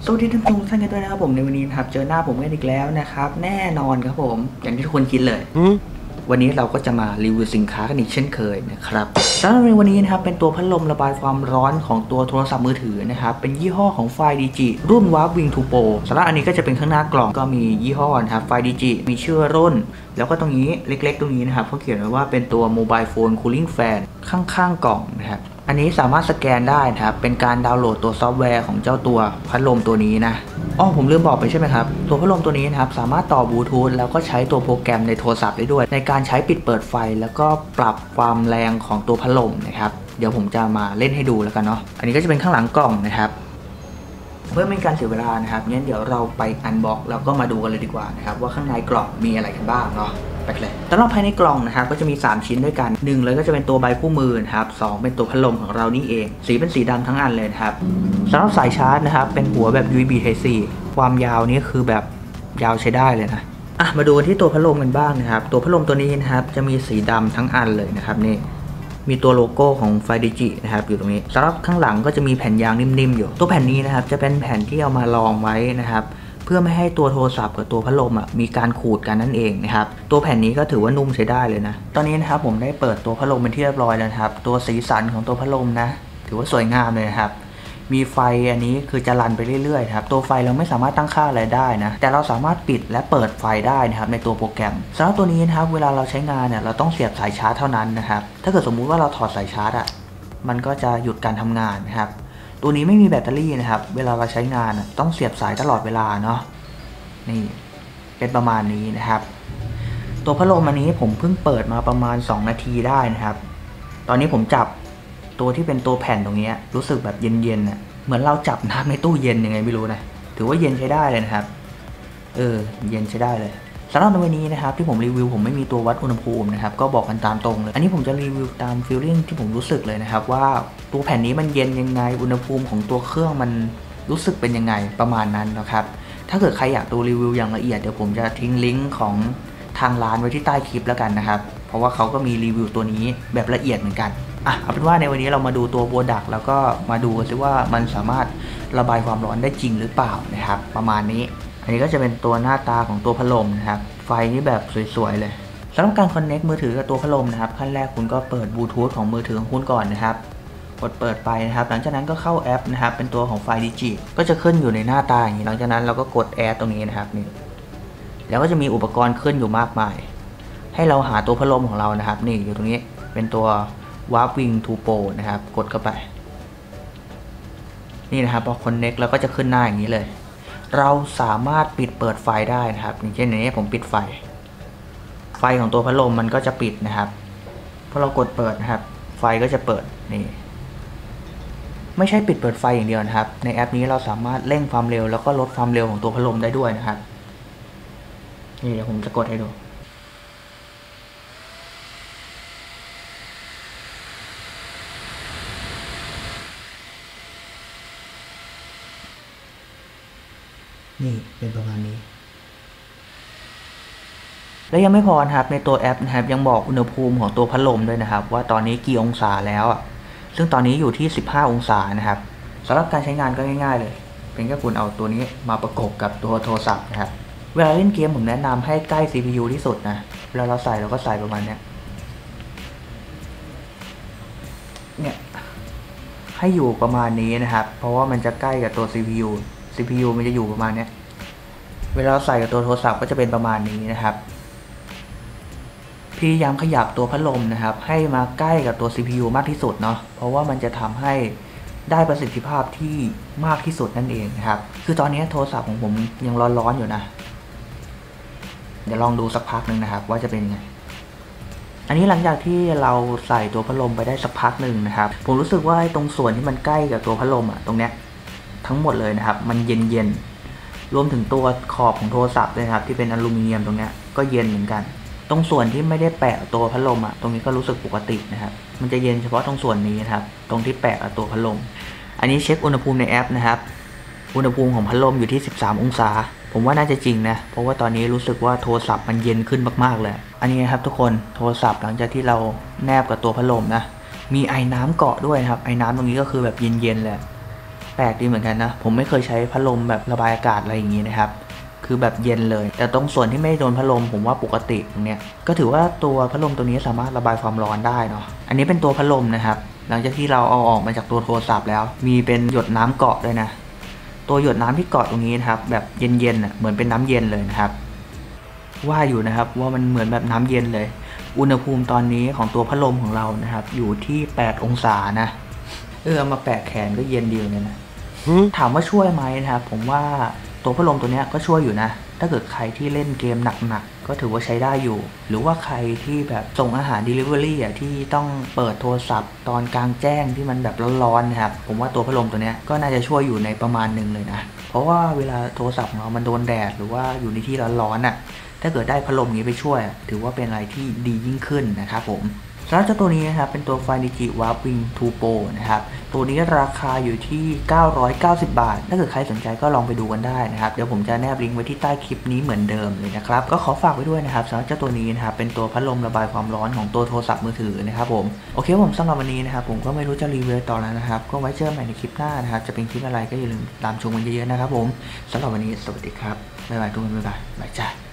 สวัสดีท่านผู้ชมท่านกันด้วยนะครับผมในวันนี้นะครับเจอหน้าผมกันอีกแล้วนะครับแน่นอนครับผมอย่างที่ทุกคนคิดเลยวันนี้เราก็จะมารีวิวสินค้ากันอีกเช่นเคยนะครับสำหรับในวันนี้นะครับเป็นตัวพัดลมระบายความร้อนของตัวโทรศัพท์มือถือนะครับเป็นยี่ห้อของไฟดิจิรุ่นวาร์ปวิงทูโปสำหรับอันนี้ก็จะเป็นข้างหน้ากล่องก็มียี่ห้อนะครับไฟดิจิมีชื่อรุ่นแล้วก็ตรงนี้เล็กๆตรงนี้นะครับเขาเขียนไว้ว่าเป็นตัวโมบายโฟนคูลิ่งแฟนข้างๆกล่องนะครับอันนี้สามารถสแกนได้นะครับเป็นการดาวน์โหลดตัวซอฟต์แวร์ของเจ้าตัวพัดลมตัวนี้นะผมลืมบอกไปใช่ไหมครับตัวพัดลมตัวนี้นะครับสามารถต่อบลูทูธแล้วก็ใช้ตัวโปรแกรมในโทรศัพท์ได้ด้วยในการใช้ปิดเปิดไฟแล้วก็ปรับความแรงของตัวพัดลมนะครับเดี๋ยวผมจะมาเล่นให้ดูแล้วกันเนาะอันนี้ก็จะเป็นข้างหลังกล่องนะครับเพื่อไม่เป็นการเสียเวลานะครับงั้นเดี๋ยวเราไปอันบ็อกแล้วก็มาดูกันเลยดีกว่านะครับว่าข้างในกล่องมีอะไรกันบ้างเนาะไปเลยสำหรับภายในกล่องนะครับก็จะมี3ชิ้นด้วยกัน1เลยก็จะเป็นตัวใบคู่มือนะครับ2เป็นตัวพัดลมของเรานี่เองสีเป็นสีดำทั้งอันเลยนะครับสำหรับสายชาร์จนะครับเป็นหัวแบบ USB Type C ความยาวนี่คือแบบยาวใช้ได้เลยนะมาดูที่ตัวพัดลมกันบ้างนะครับตัวพัดลมตัวนี้นะครับจะมีสีดำทั้งอันเลยนะครับนี่มีตัวโลโก้ของไฟดิจินะครับอยู่ตรงนี้สำหรับข้างหลังก็จะมีแผ่นยางนิ่มๆอยู่ตัวแผ่นนี้นะครับจะเป็นแผ่นที่เอามาลองไว้นะครับเพื่อไม่ให้ตัวโทรศัพท์กับตัวพัดลมมีการขูดกันนั่นเองนะครับตัวแผ่นนี้ก็ถือว่านุ่มใช้ได้เลยนะตอนนี้นะครับผมได้เปิดตัวพัดลมเป็นที่เรียบร้อยแล้วครับตัวสีสันของตัวพัดลมนะถือว่าสวยงามเลยครับมีไฟอันนี้คือจะรันไปเรื่อยๆครับตัวไฟเราไม่สามารถตั้งค่าอะไรได้นะแต่เราสามารถปิดและเปิดไฟได้นะครับในตัวโปรแกรมสำหรับตัวนี้นะครับเวลาเราใช้งานเนี่ยเราต้องเสียบสายชาร์จเท่านั้นนะครับถ้าเกิดสมมุติว่าเราถอดสายชาร์จมันก็จะหยุดการทำงานนะครับตัวนี้ไม่มีแบตเตอรี่นะครับเวลาเราใช้งานต้องเสียบสายตลอดเวลาเนาะนี่เป็นประมาณนี้นะครับตัวพัดลมอันนี้ผมเพิ่งเปิดมาประมาณ2นาทีได้นะครับตอนนี้ผมจับตัวที่เป็นตัวแผ่นตรงนี้รู้สึกแบบเย็นๆเหมือนเราจับน้ำในตู้เย็นยังไงไม่รู้นะถือว่าเย็นใช้ได้เลยนะครับเย็นใช้ได้เลยสำหรับในวันนี้นะครับที่ผมรีวิวผมไม่มีตัววัดอุณหภูมินะครับก็บอกกันตามตรงเลยอันนี้ผมจะรีวิวตามฟีลลิ่งที่ผมรู้สึกเลยนะครับว่าตัวแผ่นนี้มันเย็นยังไงอุณหภูมิของตัวเครื่องมันรู้สึกเป็นยังไงประมาณนั้นนะครับถ้าเกิดใครอยากดูรีวิวอย่างละเอียดเดี๋ยวผมจะทิ้งลิงก์ของทางร้านไว้ที่ใต้คลิปแล้วกันนะครับเพราะว่าเขาก็มีรีวิวตัวนี้แบบละเอียดเหมือนกันเอาเป็นว่าในวันนี้เรามาดูตัวโปรดักต์แล้วก็มาดูกันซิว่ามันสามารถระบายความร้อนได้จริงหรือเปล่านะครับประมาณนี้อันนี้ก็จะเป็นตัวหน้าตาของตัวพัดลมนะครับไฟนี่แบบสวยๆเลยสำหรับการคอนเนคมือถือกับตัวพัดลมนะครับขั้นแรกคุณก็เปิดบลูทูธของมือถือของคุณก่อนนะครับกดเปิดไปนะครับหลังจากนั้นก็เข้าแอปนะครับเป็นตัวของไฟดิจิก็จะขึ้นอยู่ในหน้าตาอย่างนี้หลังจากนั้นเราก็กดแอดตรงนี้นะครับนี่แล้วก็จะมีอุปกรณ์ขึ้นอยู่มากมายให้เราหาตัวพัดลมของเรานะครับนี่อยู่ตรงนี้เป็นตัววาร์ปวิงทูโปนะครับกดเข้าไปนี่นะครับพอคอนเนคแล้วก็จะขึ้นหน้าอย่างนี้เลยเราสามารถปิดเปิดไฟได้นะครับอย่างเช่นนี้ผมปิดไฟของตัวพัดลมมันก็จะปิดนะครับพอเรากดเปิดนะครับไฟก็จะเปิดนี่ไม่ใช่ปิดเปิดไฟอย่างเดียวนะครับในแอปนี้เราสามารถเร่งความเร็วแล้วก็ลดความเร็วของตัวพัดลมได้ด้วยนะครับนี่เดี๋ยวผมจะกดให้ดูนี่เป็นประมาณนี้และยังไม่พอนะครับในตัวแอปนะครับยังบอกอุณหภูมิของตัวพัดลมด้วยนะครับว่าตอนนี้กี่องศาแล้วซึ่งตอนนี้อยู่ที่15องศานะครับสำหรับการใช้งานก็ง่ายๆเลยเป็นแค่คุณเอาตัวนี้มาประกบกับตัวโทรศัพท์นะครับเวลาเล่นเกมผมแนะนำให้ใกล้ CPU ที่สุดนะเวลาเราใส่เราก็ใส่ประมาณนี้เนี่ยให้อยู่ประมาณนี้นะครับเพราะว่ามันจะใกล้กับตัว CPU มันจะอยู่ประมาณนี้เวลาเราใส่กับตัวโทรศัพท์ก็จะเป็นประมาณนี้นะครับพยายามขยับตัวพัดลมนะครับให้มาใกล้กับตัว CPU มากที่สุดเนาะเพราะว่ามันจะทำให้ได้ประสิทธิภาพที่มากที่สุดนั่นเองนะครับคือตอนนี้โทรศัพท์ของผมยังร้อนๆอยู่นะเดี๋ยวลองดูสักพักหนึ่งนะครับว่าจะเป็นยังไงอันนี้หลังจากที่เราใส่ตัวพัดลมไปได้สักพักหนึ่งนะครับผมรู้สึกว่าตรงส่วนที่มันใกล้กับตัวพัดลมตรงเนี้ยทั้งหมดเลยนะครับมันเย็นรวมถึงตัวขอบของโทรศัพท์ด้วยครับที่เป็นอลูมิเนียมตรงเนี้ยก็เย็นเหมือนกันตรงส่วนที่ไม่ได้แปะตัวพัดลมตรงนี้ก็รู้สึกปกตินะครับมันจะเย็นเฉพาะตรงส่วนนี้นะครับตรงที่แปะตัวพัดลมอันนี้เช็คอุณหภูมิในแอปนะครับอุณหภูมิของพัดลมอยู่ที่13องศาผมว่าน่าจะจริงนะเพราะว่าตอนนี้รู้สึกว่าโทรศัพท์มันเย็นขึ้นมากๆเลยอันนี้นะครับทุกคนโทรศัพท์หลังจากที่เราแนบกับตัวพัดลมนะมีไอ้น้ำเกาะด้วยนะครับไอ้น้ำตรงนี้ก็คือแบบเย็นๆเลยแปลกดีเหมือนกันนะผมไม่เคยใช้พัดลมแบบระบายอากาศอะไรอย่างนี้นะครับคือแบบเย็นเลยแต่ตรงส่วนที่ไม่โดนพัดลมผมว่าปกติตรงเนี้ยก็ถือว่าตัวพัดลมตัวนี้สามารถระบายความร้อนได้เนาะอันนี้เป็นตัวพัดลมนะครับหลังจากที่เราเอาออกมาจากตัวโทรศัพท์แล้วมีเป็นหยดน้ำเกาะด้วยนะตัวหยดน้ำที่เกาะตรงนี้นะครับแบบเย็นๆอ่ะเหมือนเป็นน้ำเย็นเลยนะครับว่าอยู่นะครับว่ามันเหมือนแบบน้ำเย็นเลยอุณหภูมิตอนนี้ของตัวพัดลมของเรานะครับอยู่ที่8องศานะเอามาแปะแขนก็เย็นดีเลยนะถามว่าช่วยไหมนะครับผมว่าตัวพัดลมตัวนี้ก็ช่วยอยู่นะถ้าเกิดใครที่เล่นเกมหนักๆก็ถือว่าใช้ได้อยู่หรือว่าใครที่แบบส่งอาหาร Delivery ที่ต้องเปิดโทรศัพท์ตอนกลางแจ้งที่มันแบบร้อนๆนะครับผมว่าตัวพัดลมตัวนี้ก็น่าจะช่วยอยู่ในประมาณหนึ่งเลยนะเพราะว่าเวลาโทรศัพท์ของเรามันโดนแดดหรือว่าอยู่ในที่ร้อนๆถ้าเกิดได้พัดลมนี้ไปช่วยถือว่าเป็นอะไรที่ดียิ่งขึ้นนะครับผมสำหรับเจ้าตัวนี้นะครับเป็นตัว Finichi Warp Wing 2 Pro นะครับตัวนี้ราคาอยู่ที่990 บาทถ้าเกิดใครสนใจก็ลองไปดูกันได้นะครับเดี๋ยวผมจะแนบลิงก์ไว้ที่ใต้คลิปนี้เหมือนเดิมเลยนะครับก็ขอฝากไว้ด้วยนะครับสำหรับเจ้าตัวนี้นะครับเป็นตัวพัดลมระบายความร้อนของตัวโทรศัพท์มือถือนะครับผมโอเคผมสำหรับวันนี้นะครับผมก็ไม่รู้จะรีวิวต่อแล้วนะครับก็ไว้เจอกันใหม่ในคลิปหน้านะครับจะเป็นคลิปอะไรก็อย่าลืมตามชมกันเยอะๆนะครับผมสำหรับวันนี้สวัสดีครับบ๊ายบายทุกคนบ๊ายบายจ้า